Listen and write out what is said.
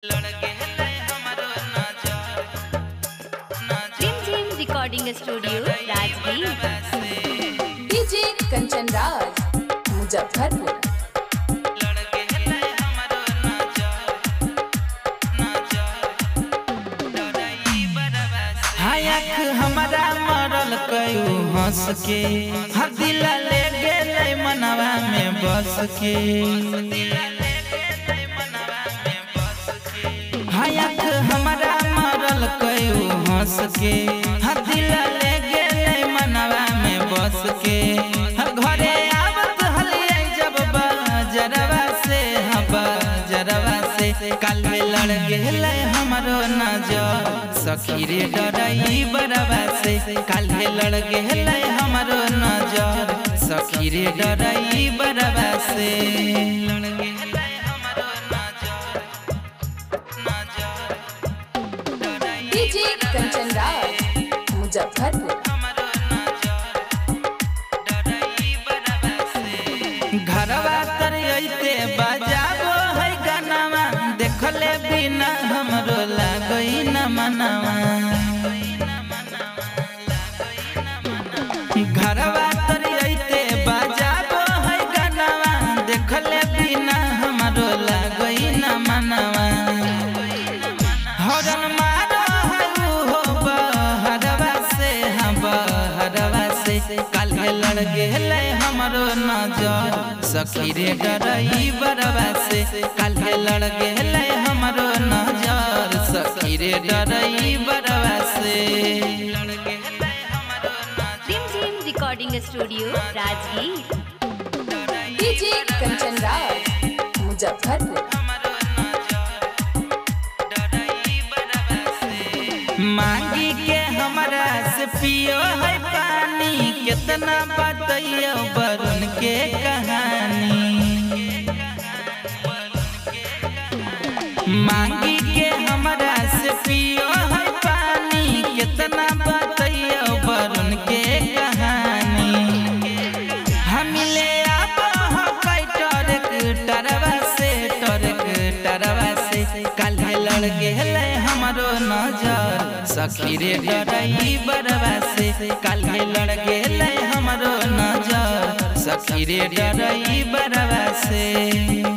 Recording studio Rajgir. DJ Kanchan Raj Muzaffarpur. हमारा मरल कयू हंस के हर दिल ले गेले मनवा में बस के। हायक हमारा मरल कयू हंस के हर दिल ले गेले मनवा में बस के। घरे आवत हलिए जब बजरवा से बजरवा से कल में लड़ गेले हमारो नजर सखी रे डराई बरवा से। कल में लड़ गेले हमारो नजर सखी रे डराई बरवा से। डीजे कंचन राज मुजफ्फरपुर। घरवा तर अइते बजाबो है गानावा देखले बिना हमरो लागई न मनवा। घरवा तर अइते बजाबो है गानावा देखले बिना हमरो लागई न मनवा। हरन मारो है हो बहरवा से बहरवा से। कल लड़ गेले हमरो नजर सखी रे डराई बरवा से। कल लड़ गेले हमरो नजर सखी रे डराई बरवा से। Recording studio Rajgir. DJ Kanchan Raj Muzaffarpur. मांगी के हमरा से पियो है पानी कितना बतइयो वरुण के कहानी। मांगी के हमरा से पियो है पानी कितना बतइयो वरुण के कहानी। हम ले आबो टरक टरवा से टरक टरवा से। कल लड़ गेले हमरो नजर सखी रे डराई बरवा से। कल लड़ गेले हमरो नजर सखी रे डराई बरवा से।